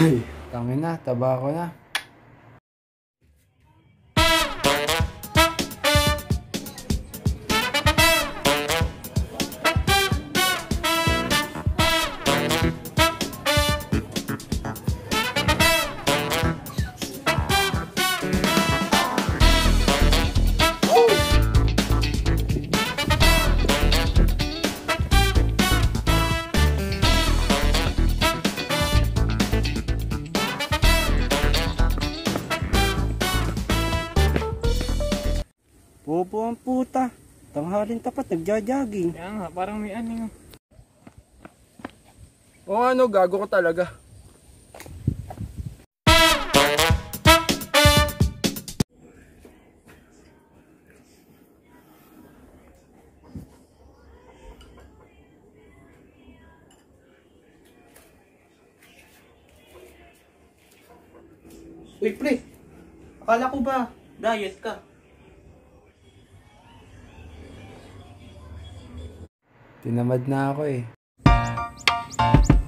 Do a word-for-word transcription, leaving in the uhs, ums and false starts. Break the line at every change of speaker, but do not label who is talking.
Tangin na, taba ko na.
Bobo ang puta. Tanghalin tapat, nagja-jogging.
Kaya nga, parang may aning.
O ano, gago ko talaga.
Uy, pre. Akala ko ba, diet ka?
Tinamad na ako eh.